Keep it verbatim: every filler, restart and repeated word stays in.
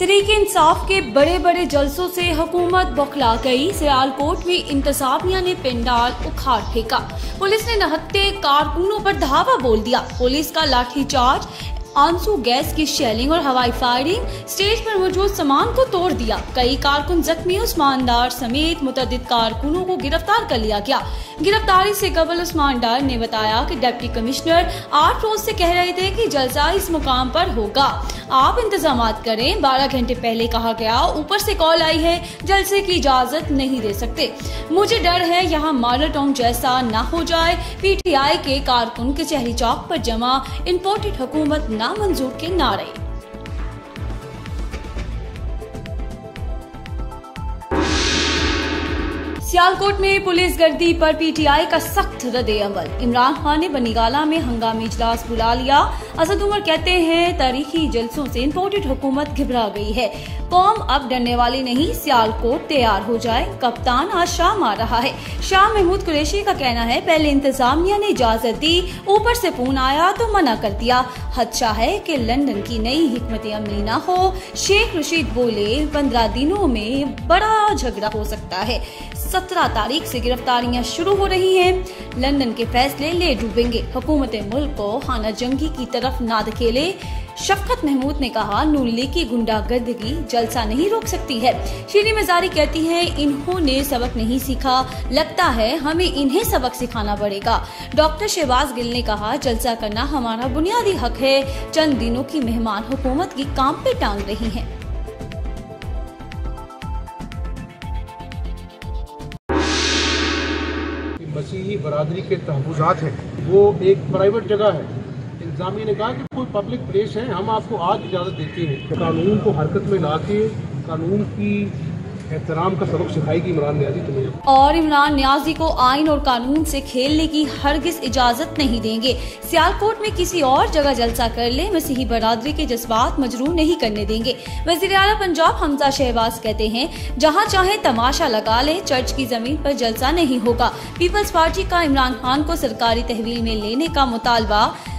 तहरीक-ए-इंसाफ के बड़े बड़े जलसों से हुकूमत बौखला गई। सियालकोट में इंतजामिया ने पेंडाल उखाड़ फेंका। पुलिस ने नहत्ते कारकुनों पर धावा बोल दिया। पुलिस का लाठीचार्ज, आंसू गैस की शेलिंग और हवाई फायरिंग, स्टेज पर मौजूद सामान को तोड़ दिया। कई कारकुन जख्मी, उस्मान डार समेत मुतअद्दिद कारकुनों को गिरफ्तार कर लिया गया। गिरफ्तारी से कबल उस्मान डार ने बताया कि डिप्टी कमिश्नर आठ रोज से कह रहे थे कि जलसा इस मुकाम पर होगा, आप इंतजाम करें। बारह घंटे पहले कहा गया, ऊपर से कॉल आई है, जलसे की इजाजत नहीं दे सकते। मुझे डर है यहाँ मॉडल टाउन जैसा न हो जाए। पीटीआई के कारकुन कचहरी चौक पर जमा, इम्पोर्टेड हुकूमत नामंजूर के नारे। सियालकोट में पुलिस गर्दी पर पीटीआई का सख्त रद्द-ए-अमल। इमरान खान ने बनीगाला में हंगामी इजलास बुला लिया। असद उमर कहते हैं, तारीखी जलसों से इम्पोर्टेड हुकूमत घबरा गई है, कौम अब डरने वाली नहीं, सियालकोट तैयार हो जाए। कप्तान आज शाम आ रहा है। शाह महमूद कुरैशी का कहना है, पहले इंतजामिया ने इजाजत दी, ऊपर से फोन आया तो मना कर दिया। खदशा है कि लंदन की नई हिकमत अमली न हो। शेख रशीद बोले, पंद्रह दिनों में बड़ा झगड़ा हो सकता है। सत्रह तारीख से गिरफ्तारियां शुरू हो रही हैं। लंदन के फैसले ले डूबेंगे। हुकूमत मुल्क को खाना जंगी की तरफ ना धकेले। शफकत महमूद ने कहा, नून लीग की गुंडागर्दगी जलसा नहीं रोक सकती है। शीरी मजारी कहती है, इन्होंने सबक नहीं सीखा, लगता है हमें इन्हें सबक सिखाना पड़ेगा। डॉक्टर शहबाज गिल ने कहा, जलसा करना हमारा बुनियादी हक है। चंद दिनों की मेहमान हुकूमत की काम पे टांग रही हैं। मसीही बरादरी के तहफ़्फ़ुज़ात हैं, वो एक प्राइवेट जगह है। इंतज़ामिया ने कहा कि कोई पब्लिक प्लेस है, हम आपको आज इजाज़त देते हैं। कानून को हरकत में ला के कानून की एहतराम का सबक सिखाएगी इमरान नियाज़ी तुम्हें। और इमरान नियाज़ी को आइन और कानून से खेलने की हरगिज इजाजत नहीं देंगे। सियालकोट में किसी और जगह जलसा कर ले, मसीही बरादरी के जज्बात मजरूह नहीं करने देंगे। वज़ीर आला पंजाब हमजा शहबाज कहते हैं, जहां चाहे तमाशा लगा ले, चर्च की जमीन पर जलसा नहीं होगा। पीपल्स पार्टी का इमरान खान को सरकारी तहवील में लेने का मुतालबा।